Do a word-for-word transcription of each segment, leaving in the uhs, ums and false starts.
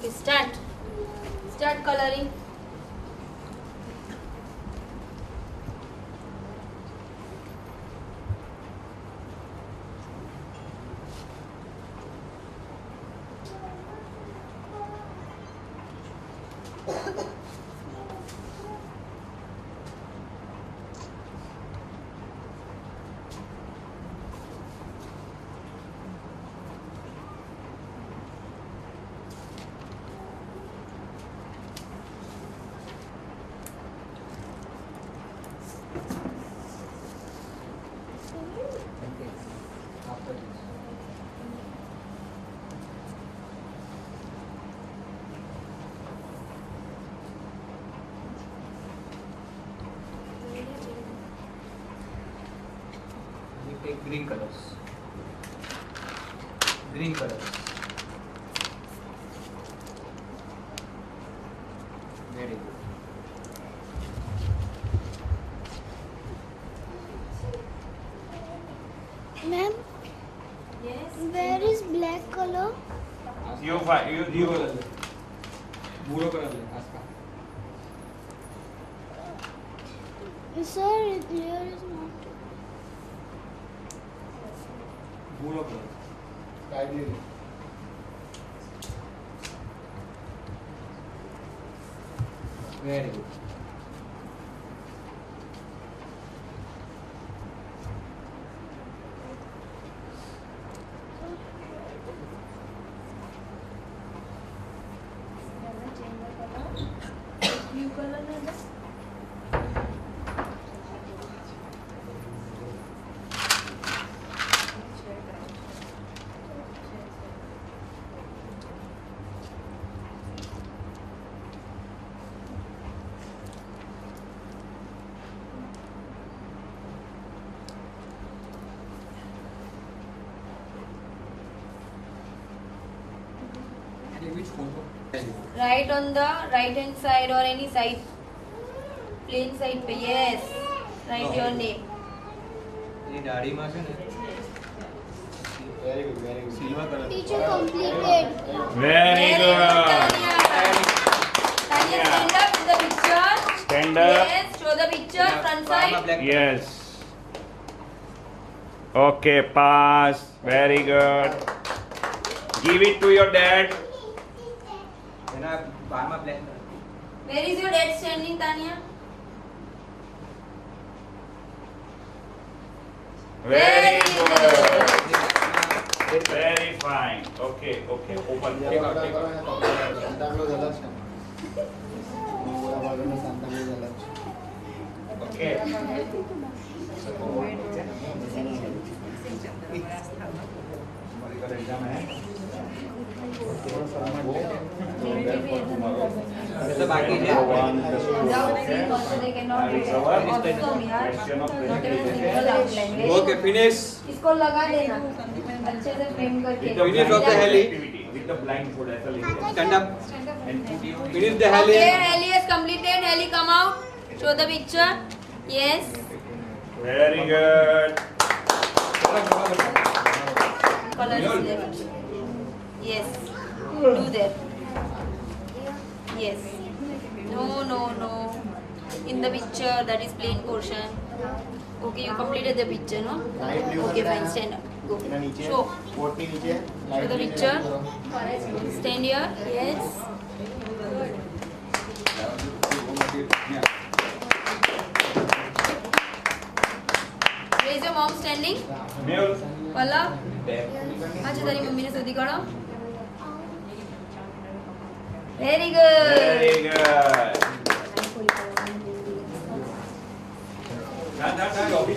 Okay, start. Start coloring. Take green colors. Green colors. Very good. Ma'am, Yes. where is black color? You find you you color. Blue color. Aska. Sir, here is not. Blue color. Sky blue. Very good. Blue color na ba? Which photo? Right on the right hand side or any side. Plain side पे. Yes. Write your name. ये दाढ़ी में से very good, very good. Silver color. Teacher completed. very good. Tanya. Tanya, stand up in the picture. Stand up. Yes. Show the picture front side. Yes. Okay, pass. Very good. Give it to your dad. Where is your dad standing, Tanya? Very good. good. Very fine. Okay, okay. Open. Take out, take out. Okay. तो बाकी है okay finish इसको लगा देना अच्छे से frame करके Finish of the heli. With the blindfold, ऐसा लिखो. stand up And put your finish the heli Okay, heli is completed. Heli come out. Show the picture. Yes. Very good. Color is left. Yes. Do that. Yes. No, no, no. In the picture, that is plain portion. Okay, you completed the picture, no? Okay, fine. Stand up. Go. Show. Show the picture. Stand here. Yes. Where is your mom standing? Mule. Palla. अच्छा तेरी mummy ने सदी करो. Very good. Very good. Dah, dah, dah, Robi.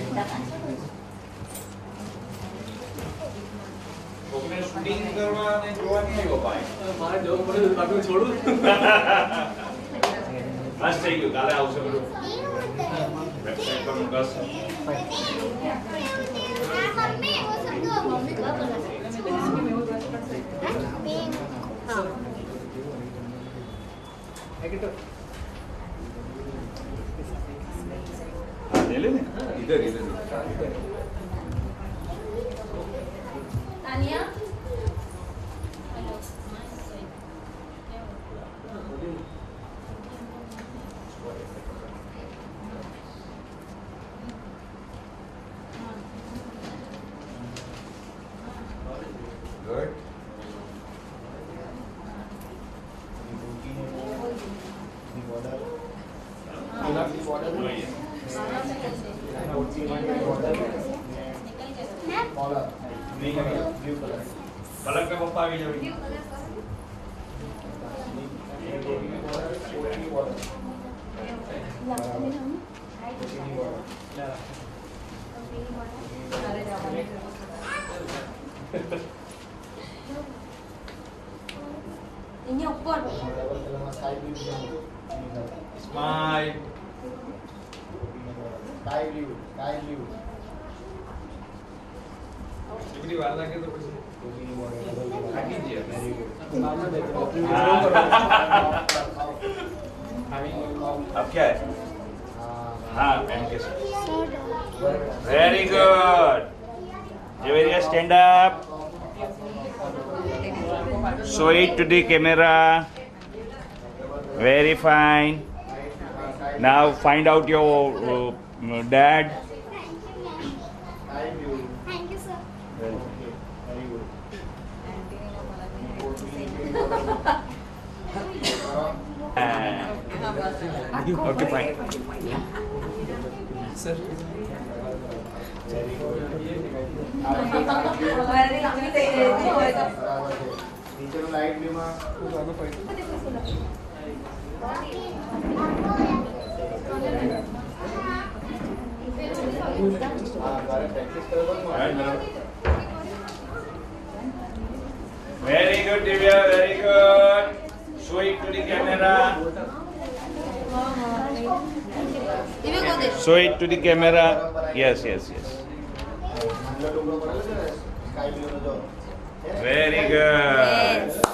Robi ने shooting करवा ने जोआ नहीं हो पाए. हमारे जो बड़े बाकी छोड़ो Mas take you. Kala house में लो. Website पर मुझे मम्मी वो सब तो मम्मी का हाँ ले ले इधर इधर Tanya. Good. पलक का पप्पा भी जब Ini open. Smile. Sky view, sky view. इतनी बार लगे तो कुछ आगे जी है मेरी अब क्या है हाँ पेन के साथ very good Javeria, stand up. Show it to the camera. Very fine. Now find out your uh, dad. Thank you, sir. Ah. Okay, fine. Sir नीचे लाइट भी मां खूप आगे पाहिजे हां बारे प्रैक्टिस करो मग Very good, Divya. Very good. Show it to the camera. Divya, go there. Show it to the camera. Yes, yes, yes. मंगला डोंगर पडलं स्काय ब्लू नो जो Very good. Yes.